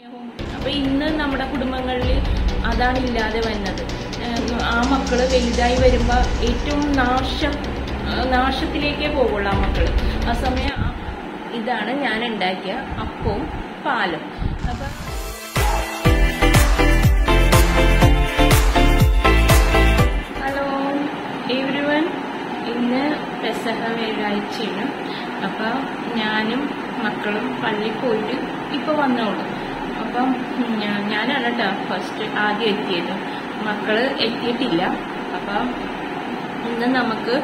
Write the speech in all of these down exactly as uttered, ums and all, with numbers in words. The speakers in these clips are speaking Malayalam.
അപ്പൊ ഇന്ന് നമ്മുടെ കുടുംബങ്ങളിൽ അതാണ് ഇല്ലാതെ വന്നത്. ആ മക്കള് വലുതായി വരുമ്പോ ഏറ്റവും നാശം നാശത്തിലേക്കേ പോകുള്ളൂ ആ മക്കള്. ആ സമയം ഇതാണ് ഞാൻ ഉണ്ടാക്കിയ അപ്പവും പാലും. അപ്പൊ ഹലോ എവരിവൺ, ഇന്ന് പെസഹ വ്യാഴാഴ്ചയാണ്. അപ്പൊ ഞാനും മക്കളും പള്ളിയിൽ പോയിട്ട് ഇപ്പൊ വന്നോളൂ. അപ്പം ഞാനാണ് കേട്ടോ ഫസ്റ്റ് ആദ്യം എത്തിയത്, മക്കള് എത്തിയിട്ടില്ല. അപ്പം ഇന്ന് നമുക്ക്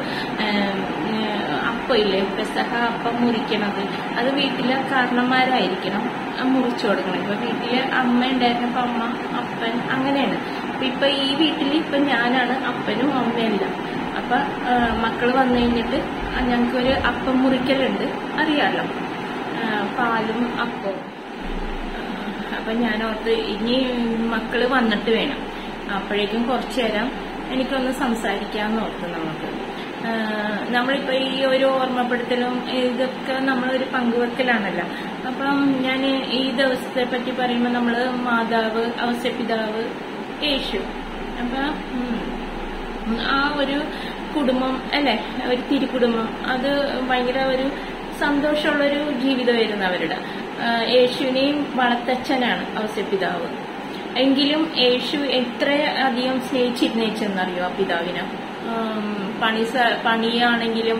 അപ്പം ഇല്ലേ, പെസഹ അപ്പം മുറിക്കണത് അത് വീട്ടിലെ കാരണന്മാരായിരിക്കണം മുറിച്ചു കൊടുക്കണം. ഇപ്പൊ വീട്ടില് അമ്മ ഉണ്ടായിരുന്നപ്പോ അമ്മ അപ്പൻ അങ്ങനെയാണ്. അപ്പൊ ഇപ്പൊ ഈ വീട്ടിൽ ഇപ്പൊ ഞാനാണ് അപ്പനും അമ്മയെല്ലാം. അപ്പൊ മക്കള് വന്നു കഴിഞ്ഞിട്ട് ഞങ്ങൾക്കൊരു അപ്പം മുറിക്കലുണ്ട്, അറിയാലോ, പാലും അപ്പവും. അപ്പൊ ഞാനോർത്ത് ഇനി മക്കള് വന്നിട്ട് വേണം, അപ്പോഴേക്കും കുറച്ചു നേരം എനിക്കൊന്ന് സംസാരിക്കാമെന്ന് ഓർത്ത്. നമുക്ക് നമ്മളിപ്പോ ഈ ഒരു ഓർമ്മപ്പെടുത്തലും ഇതൊക്കെ നമ്മളൊരു പങ്കുവെക്കലാണല്ലോ. അപ്പം ഞാൻ ഈ ദിവസത്തെ പറ്റി പറയുമ്പോൾ നമ്മള് മാതാവ്, ഔസപിതാവ്, യേശു, അപ്പൊ ആ ഒരു കുടുംബം അല്ലെ, ഒരു തിരുക്കുടുംബം, അത് ഭയങ്കര ഒരു സന്തോഷമുള്ളൊരു ജീവിതമായിരുന്നു അവരുടെ. യേശുവിനെയും വളർത്തച്ഛനാണ് ഔസപിതാവ്. എങ്കിലും യേശു എത്ര അധികം സ്നേഹിച്ചിരുന്നേച്ചെന്നറിയോ ആ പിതാവിനെ. പണി പണിയാണെങ്കിലും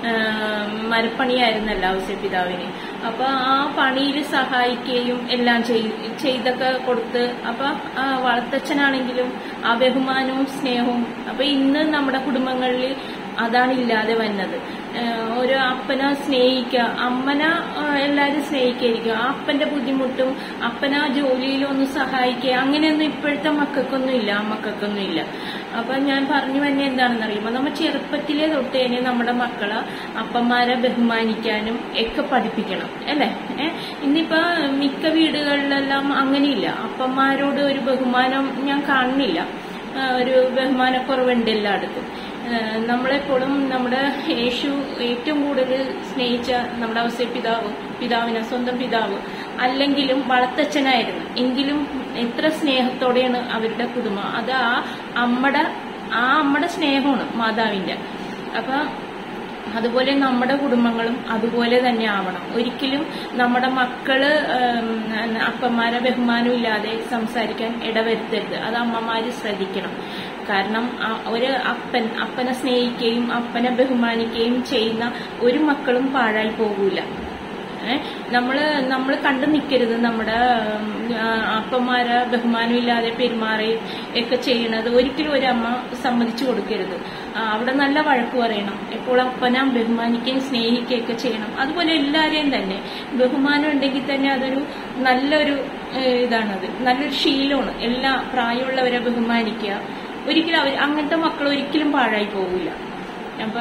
മരപ്പണിയായിരുന്നല്ലോ ഔസപിതാവിന്. അപ്പൊ ആ പണിയിൽ സഹായിക്കുകയും എല്ലാം ചെയ്തൊക്കെ കൊടുത്ത്, അപ്പൊ ആ വളർത്തച്ഛനാണെങ്കിലും ആ ബഹുമാനവും സ്നേഹവും. അപ്പൊ ഇന്ന് നമ്മുടെ കുടുംബങ്ങളിൽ അതാണ് ഇല്ലാതെ വന്നത്. ഒരു അപ്പനെ സ്നേഹിക്കുക, അമ്മനെ എല്ലാരും സ്നേഹിക്കായിരിക്കും, ആ അപ്പന്റെ ബുദ്ധിമുട്ടും അപ്പനാ ജോലിയിലൊന്ന് സഹായിക്കുക, അങ്ങനെയൊന്നും ഇപ്പോഴത്തെ മക്കൾക്കൊന്നും ഇല്ല, ആ മക്കൾക്കൊന്നും ഇല്ല. അപ്പൊ ഞാൻ പറഞ്ഞു തന്നെ എന്താണെന്ന് അറിയുമ്പോ, നമ്മൾ ചെറുപ്പത്തിലെ തൊട്ട് തന്നെ നമ്മുടെ മക്കളെ അപ്പന്മാരെ ബഹുമാനിക്കാനും ഒക്കെ പഠിപ്പിക്കണം അല്ലെ. ഏഹ് ഇന്നിപ്പോ മിക്ക വീടുകളിലെല്ലാം അങ്ങനെയില്ല, അപ്പന്മാരോട് ഒരു ബഹുമാനം ഞാൻ കാണുന്നില്ല, ഒരു ബഹുമാനക്കുറവുണ്ട് എല്ലായിടത്തും. നമ്മളെപ്പോഴും നമ്മുടെ യേശു ഏറ്റവും കൂടുതൽ സ്നേഹിച്ച നമ്മുടെ ഔസപിതാവ്, പിതാവിനെ സ്വന്തം പിതാവ് അല്ലെങ്കിലും വളർത്തച്ഛനായിരുന്നു. എങ്കിലും എത്ര സ്നേഹത്തോടെയാണ് അവരുടെ കുടുംബം. അത് ആ അമ്മയുടെ ആ അമ്മയുടെ സ്നേഹമാണ് മാതാവിന്റെ. അപ്പൊ അതുപോലെ നമ്മുടെ കുടുംബങ്ങളും അതുപോലെ തന്നെ ആവണം. ഒരിക്കലും നമ്മുടെ മക്കള് അപ്പന്മാരെ ബഹുമാനം ഇല്ലാതെ സംസാരിക്കാൻ ഇടവരുത്തരുത്. അത് അമ്മമാര് ശ്രദ്ധിക്കണം. കാരണം ഒരു അപ്പൻ അപ്പനെ സ്നേഹിക്കുകയും അപ്പനെ ബഹുമാനിക്കുകയും ചെയ്യുന്ന ഒരു മക്കളും പാഴായി പോകൂല. ഏഹ് നമ്മള് നമ്മൾ കണ്ടു നിൽക്കരുത് നമ്മുടെ അപ്പന്മാരെ ബഹുമാനമില്ലാതെ പെരുമാറി ഒക്കെ ചെയ്യണത്. ഒരിക്കലും ഒരു അമ്മ സമ്മതിച്ചു കൊടുക്കരുത്. അവിടെ നല്ല വഴക്ക് പറയണം, എപ്പോഴും അപ്പനെ ബഹുമാനിക്കുകയും സ്നേഹിക്കുകയൊക്കെ ചെയ്യണം. അതുപോലെ എല്ലാരെയും തന്നെ ബഹുമാനം ഉണ്ടെങ്കിൽ തന്നെ അതൊരു നല്ലൊരു ഇതാണത്, നല്ലൊരു ശീലമാണ്. എല്ലാ പ്രായമുള്ളവരെ ബഹുമാനിക്കുക. ഒരിക്കലും അവർ അങ്ങനത്തെ മക്കൾ ഒരിക്കലും പാഴായി പോകില്ല. അപ്പൊ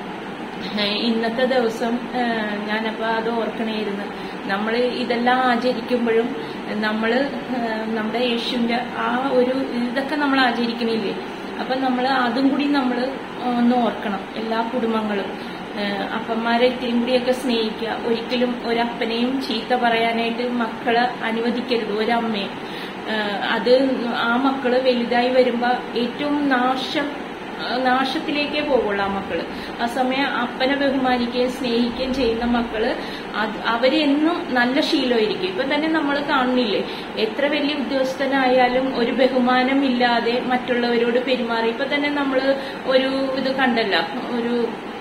ഇന്നത്തെ ദിവസം ഞാനപ്പോ അത് ഓർക്കണേയിരുന്നു. നമ്മൾ ഇതെല്ലാം ആചരിക്കുമ്പോഴും നമ്മള് നമ്മുടെ യേശുവിന്റെ ആ ഒരു ഇതൊക്കെ നമ്മൾ ആചരിക്കണില്ലേ, അപ്പൊ നമ്മൾ അതും കൂടി നമ്മൾ ഒന്ന് ഓർക്കണം. എല്ലാ കുടുംബങ്ങളും അപ്പന്മാരെ ഇത്തിരി കൂടിയൊക്കെ സ്നേഹിക്കുക. ഒരിക്കലും ഒരപ്പനെയും ചീത്ത പറയാനായിട്ട് മക്കളെ അനുവദിക്കരുത്, ഒരമ്മയെ. അത് ആ മക്കള് വലുതായി വരുമ്പോ ഏറ്റവും നാശം നാശത്തിലേക്കേ പോകുള്ളൂ ആ മക്കള്. ആ സമയം അപ്പനെ ബഹുമാനിക്കുകയും സ്നേഹിക്കുകയും ചെയ്യുന്ന മക്കള് അവരെന്നും നല്ല ശീലമായിരിക്കും. ഇപ്പൊ തന്നെ നമ്മൾ കാണുന്നില്ലേ, എത്ര വലിയ ഉദ്യോഗസ്ഥനായാലും ഒരു ബഹുമാനം ഇല്ലാതെ മറ്റുള്ളവരോട് പെരുമാറി. ഇപ്പൊ തന്നെ നമ്മള് ഒരു ഇത് കണ്ടല്ല, ഒരു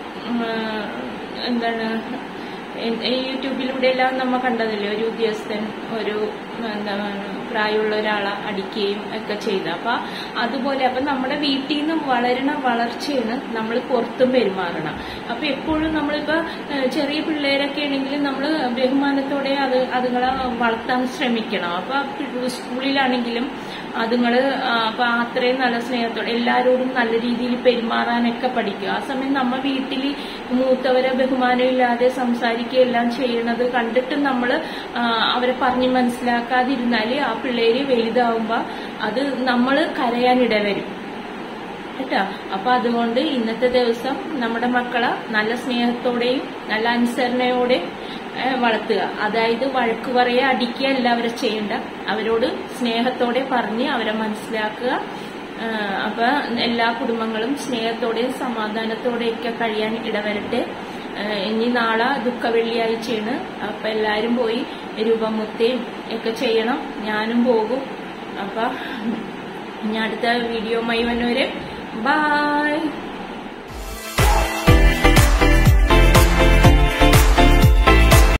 എന്താണ് യൂട്യൂബിലൂടെ എല്ലാം നമ്മ കണ്ടതല്ലേ, ഒരു ഉദ്യോഗസ്ഥൻ ഒരു എന്താണ് പ്രായമുള്ള ഒരാളെ അടിക്കുകയും ഒക്കെ ചെയ്ത്. അപ്പൊ അതുപോലെ അപ്പൊ നമ്മുടെ വീട്ടിൽ നിന്ന് വളരണ വളർച്ചയാണ് നമ്മൾ പുറത്തും പെരുമാറണം. അപ്പൊ എപ്പോഴും നമ്മളിപ്പോ ചെറിയ പിള്ളേരൊക്കെ ആണെങ്കിൽ നമ്മൾ ബഹുമാനത്തോടെ അത് അതുങ്ങളെ വളർത്താൻ ശ്രമിക്കണം. അപ്പൊ സ്കൂളിലാണെങ്കിലും അതുങ്ങള് അപ്പൊ അത്രയും നല്ല സ്നേഹത്തോടെ എല്ലാരോടും നല്ല രീതിയിൽ പെരുമാറാനൊക്കെ പഠിക്കുക. ആ സമയം നമ്മ വീട്ടിൽ മൂത്തവരെ ബഹുമാനമില്ലാതെ സംസാരിക്കുകയെല്ലാം ചെയ്യണത് കണ്ടിട്ട് നമ്മള് അവരെ പറഞ്ഞ് മനസ്സിലാക്കാതിരുന്നാല് ആ പിള്ളേര് വലുതാവുമ്പോ അത് നമ്മള് കരയാനിടവരും കേട്ടോ. അപ്പൊ അതുകൊണ്ട് ഇന്നത്തെ ദിവസം നമ്മുടെ മക്കളെ നല്ല സ്നേഹത്തോടെയും നല്ല അനുസരണയോടെ വളർത്തുക. അതായത് വഴക്ക് പറയുക, അടിക്കുക എല്ലാവരും ചെയ്യണ്ട. അവരോട് സ്നേഹത്തോടെ പറഞ്ഞ് അവരെ മനസ്സിലാക്കുക. അപ്പൊ എല്ലാ കുടുംബങ്ങളും സ്നേഹത്തോടെയും സമാധാനത്തോടെയൊക്കെ കഴിയാൻ ഇടവരട്ടെ. ഇനി നാളെ ദുഃഖ വെള്ളിയാഴ്ചയാണ്. അപ്പൊ എല്ലാരും പോയി രൂപമുത്തയും ഒക്കെ ചെയ്യണം. ഞാനും പോകും. അപ്പൊ ഇനി അടുത്ത വീഡിയോയുമായി വന്നവര് ബൈ.